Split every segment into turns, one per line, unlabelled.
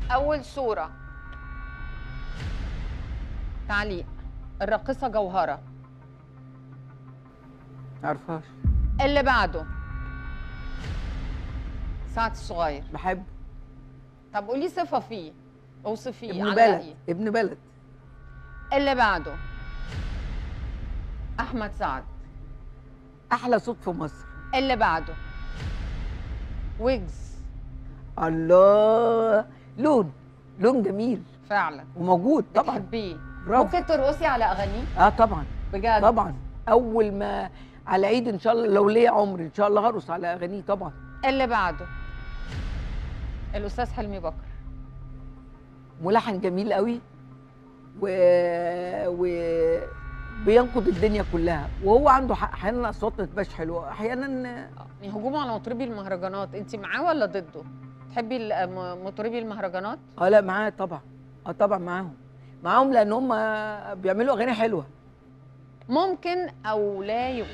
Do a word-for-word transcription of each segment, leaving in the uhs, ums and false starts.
اول صوره تعليق الراقصه جوهره.
معرفهاش.
اللي بعده سعد الصغير.
بحبه.
طب قولي صفه فيه، اوصفيه.
ابن بلد.
علقيه.
ابن بلد.
اللي بعده احمد سعد.
احلى صوت في مصر.
اللي بعده ويجز.
الله، لون لون جميل
فعلا
وموجود طبعا.
بتحبيه.
برافو.
ممكن ترقصي على اغانيه؟
اه طبعا
بجد؟
طبعا. اول ما على عيد ان شاء الله لو ليا عمر ان شاء الله هرقص على اغانيه طبعا.
اللي بعده الاستاذ حلمي بكر.
ملحن جميل قوي و... و بينقد الدنيا كلها، وهو عنده حق. احيانا الاصوات ما تبقاش حلوه، احيانا
هجومه على مطربي المهرجانات، انت معاه ولا ضده؟ تحبي ال- مطربي المهرجانات؟
اه لا معاه طبعا. اه طبعا معاهم معاهم لان هم بيعملوا اغاني حلوه.
ممكن او لا يمكن.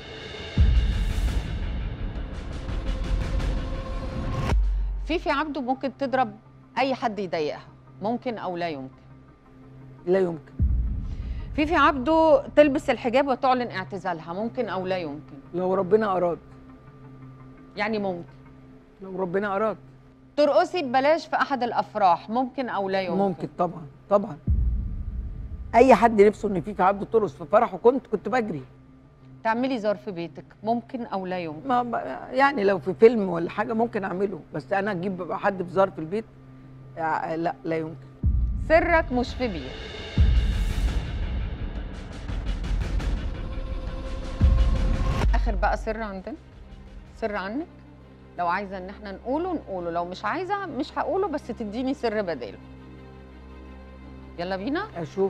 فيفي عبده ممكن تضرب اي حد يضايقها، ممكن او لا يمكن؟
لا يمكن.
فيفي عبده تلبس الحجاب وتعلن اعتزالها، ممكن او لا يمكن؟
لو ربنا اراد.
يعني ممكن.
لو ربنا اراد.
ترقصي ببلاش في احد الافراح، ممكن او لا يمكن؟
ممكن طبعا طبعا. اي حد نفسه ان فيفي عبده ترقص في فرحه كنت كنت بجري.
تعملي زار في بيتك، ممكن او لا يمكن؟
ما ب- يعني لو في فيلم ولا حاجه ممكن اعمله، بس انا اجيب حد في زار في البيت آه، لا لا يمكن.
سرك مش في بيت. اخر بقى سر عندنا، سر عنك، لو عايزه ان احنا نقوله نقوله، لو مش عايزه مش هقوله، بس تديني سر بداله. يلا بينا.
اشوف.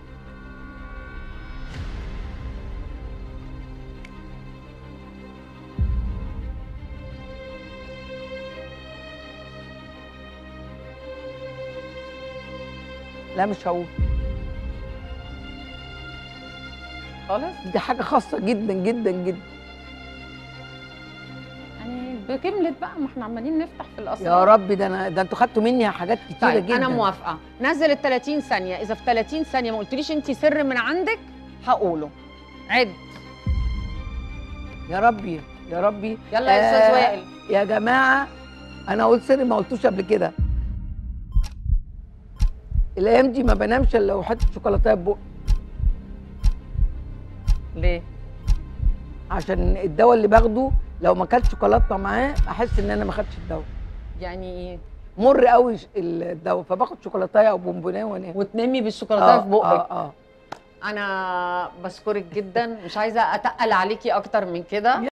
لا مش هقول
خالص.
دي حاجه خاصه جدا جدا جدا.
يعني بكملت بقى، ما احنا عمالين نفتح في الاسرار.
يا رب، ده انا ده انتوا خدتوا مني حاجات كتيره
طيب
جدا.
انا موافقه. نزل ال ثلاثين ثانيه، اذا في ثلاثين ثانيه ما قلتليش انت سر من عندك هقوله. عد.
يا ربي يا ربي.
يلا يا استاذ وائل.
يا جماعه انا قلت سر ما قلتوش قبل كده. الايام دي ما بنامش الا لو حته شوكولاته بقى.
ليه؟
عشان الدواء اللي باخده لو ما اكلتش شوكولاته معاه احس ان انا ما خدتش الدواء.
يعني ايه؟
مر قوي الدواء، فباخد شوكولاته او بونبونيه وانام.
وتنامي بالشوكولاته في بقك.
اه اه
انا بشكرك جدا، مش عايزه اتقل عليكي اكتر من كده.